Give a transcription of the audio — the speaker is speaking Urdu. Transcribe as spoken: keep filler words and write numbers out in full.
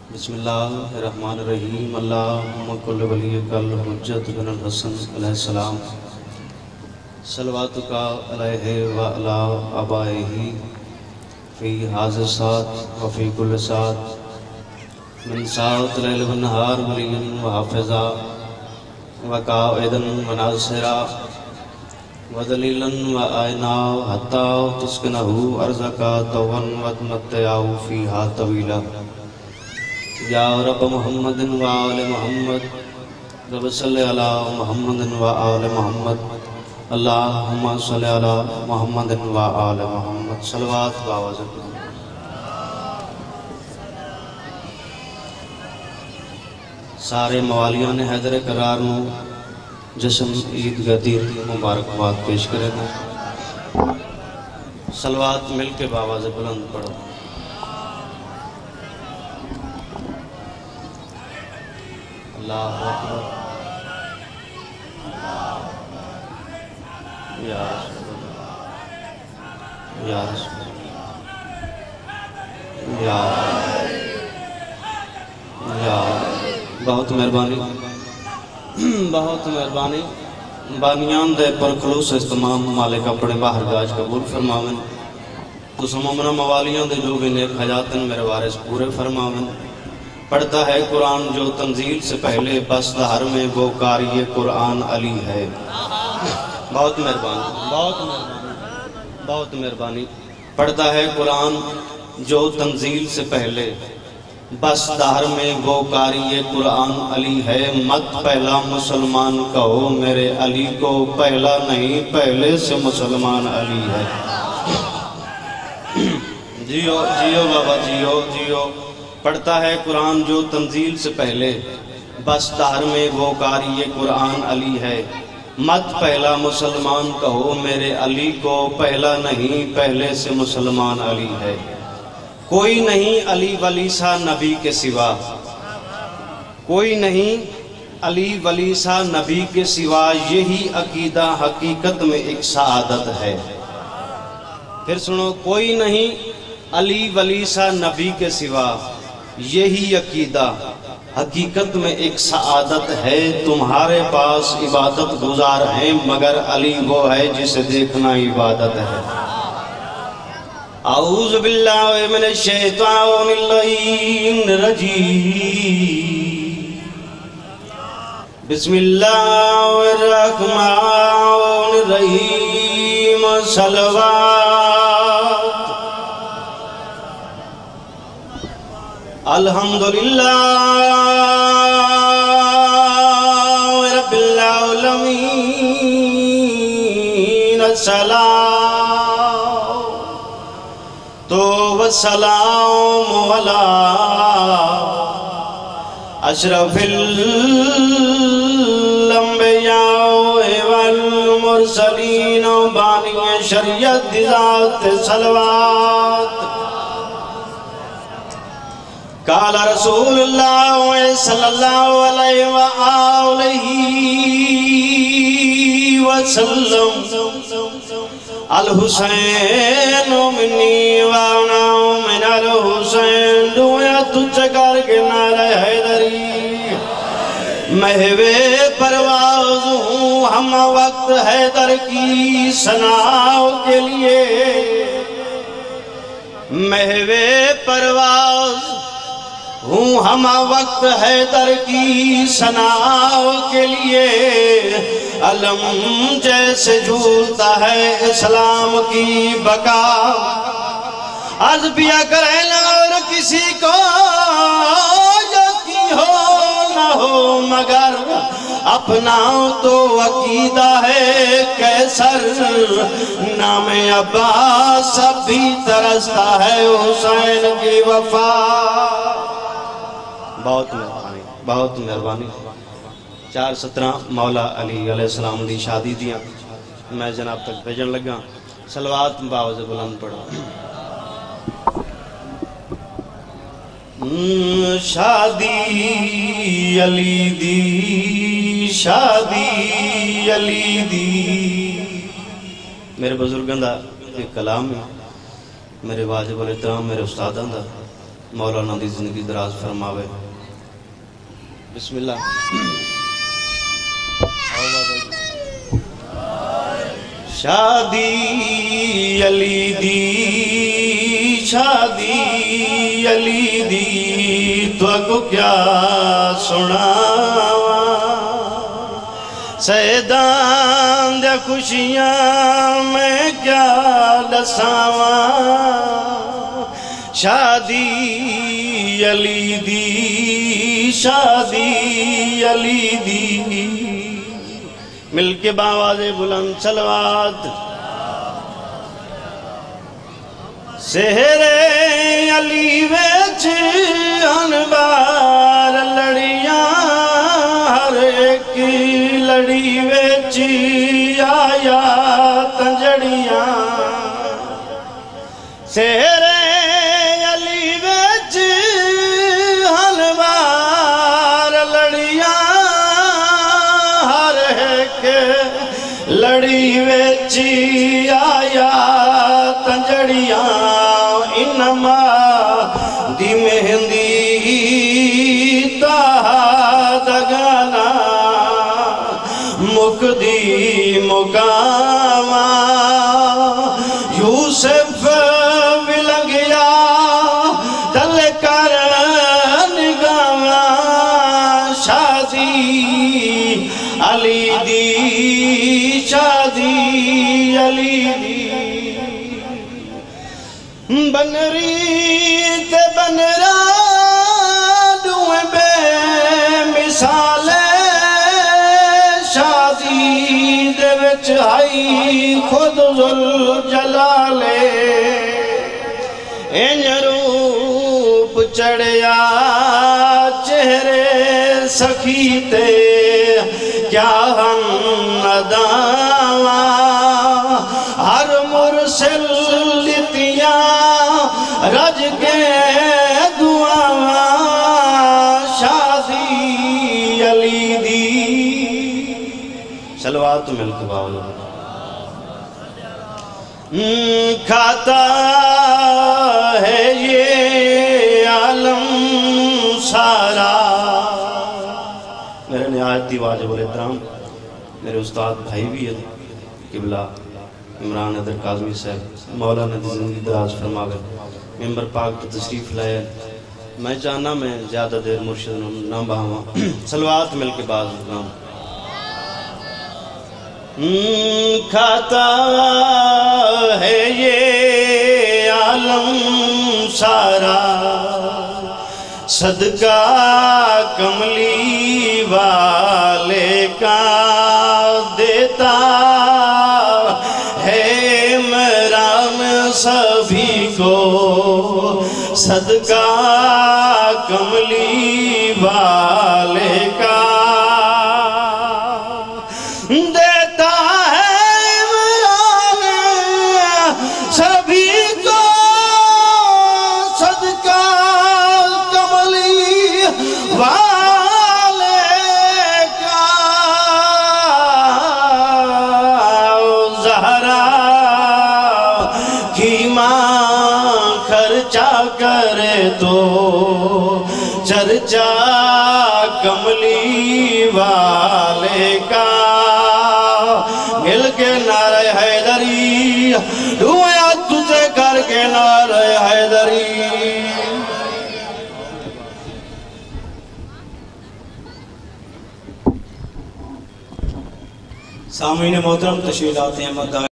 بسم اللہ الرحمن الرحیم اللہم کل ولیک الحجت بن الحسن علیہ السلام صلواتک علیہ وعلا آبائہ فی حاضر سات وفی کل سات من سات لیل و نہار ولین و حافظا وقائدن و ناصرا ودلیلا و آئنا حتی تسکنہو ارزکا توہن و تمتعاو فیہا طویلا یا رب محمد و آل محمد رب صلی علی محمد و آل محمد اللہم صلی علی محمد و آل محمد صلوات باوازہ سارے موالیان حیدر قرار نو جسم عید گدیر مبارکباد پیش کرے گا صلوات مل کے باوازہ بلند پڑھو اللہ اکبر یا رسول اللہ یا رسول اللہ یا یا بہت مہربانی بہت مہربانی بانیان دے پر خلوص استمام مالک اپنے باہر گاج قبول فرماویں تو سمامنا موالیان دے جو بھی نیک حیاتن میرے وارث پورے فرماویں پڑھتا ہے قرآن جو تنزیل سے پہلے بس دہر میں وہ قاری قرآن علی ہے بہت مہربانی بہت مہربانی بہت مہربانی پڑھتا ہے قرآن جو تنزیل سے پہلے بس دہر میں وہ قاری قرآن علی ہے مت پہلا مسلمان کہو میرے علی کو پہلا نہیں پہلے سے مسلمان علی ہے جیو جیو بابا جیو جیو پڑھتا ہے قرآن جو تنزیل سے پہلے بس دہر میں وہ قاری قرآن علی ہے مت پہلا مسلمان کہو میرے علی کو پہلا نہیں پہلے سے مسلمان علی ہے کوئی نہیں علی ولی سا نبی کے سوا کوئی نہیں علی ولی سا نبی کے سوا یہی عقیدہ حقیقت میں ایک سعادت ہے پھر سنو کوئی نہیں علی ولی سا نبی کے سوا یہی عقیدہ حقیقت میں ایک سعادت ہے تمہارے پاس عبادت گزار ہیں مگر علی وہ ہے جسے دیکھنا عبادت ہے اعوذ باللہ من الشیطان اللعین الرجیم بسم اللہ الرحمن الرحیم صلوات الحمدللہ رب العالمین السلام تو والسلام علی اشرف الانبیاء والمرسلین بانی شریعت ذات صلوات قال رسول اللہ صلی اللہ علیہ وآلہ وسلم الحسین منی وانا من الحسین دویا تجھ کر کے نعرہ حیدری محوے پرواز ہوں ہم وقت حیدر کی ثناؤ کے لیے محوے پرواز ہوں ہم وقت حیدر کی ثناؤ کے لیے علم جیسے جھولتا ہے اسلام کی بقا عرض بیا کریں اور کسی کو یقین ہو نہ ہو مگر اپنا تو عقیدہ ہے کیسر نام عباس اب بھی ترستا ہے حسین کی وفا بہت مہربانی بہت مہربانی چار سترہ مولا علی علیہ السلام دی شادی دیاں میں جناب تک بھیجن لگا صلوات باوز بلند پڑھو شادی علی دی شادی علی دی میرے بزرگاں دا ایک کلام ہے میرے واجب الاحترام میرے استاداں دا مولانا دی زندگی دراز فرماوے. بسم اللہ. شادی علی دی شادی علی دی تو کو کیا سناواں سیدان دیا خوشیاں میں کیا دساواں شادی علی دی شادی علی دی. مل کے باواز بلند صلوات. سہر علی ویچ انبار لڑیاں ہر ایک لڑی ویچ آیا تنجڑیاں سہر علی ویچ انبار لڑیاں ہر ایک لڑی ویچ آیا تنجڑیاں انما دی مہندی تاہا دگانا مکدی مقاما یوسف ولنگیا دل کر نگاما شادی علی دی شادی علی دی. بنری تے بنرا دوئے بے مثال شادی دے وچ آئی خود ذل جلالے این روپ چڑھیا چہرے سخی تے کیا ہم نداواں ہر مرسل رج کے دعاواں شادی علی دی. صلوات مل کے باولا. کھاتا ہے یہ عالم سارا. میرے نہایتی واجب الاحترام میرے استاد بھائی بھی ہے قبلہ عمران حیدر کاظمی صاحب مولانا دی زندگی دراز فرماوے ممبر پاک تو تشریف لائے. میں چاہنا میں زیادہ دیر مرشد نہ بہاواں. صلوات مل کے باز نام. کھاتا ہے یہ عالم سارا صدقہ کملی والے کا دیتا سبھی کو صدقہ کملی والے کا دیتا ہے عمران سبھی کو صدقہ کملی والے کا. زہرا کی ماں خرچہ کرے تو چرچا کملی والے کا. مل کے نعرہ حیدری دعا تجھے کر کے نعرہ حیدری. سامعین محترم تشریف لاتے ہیں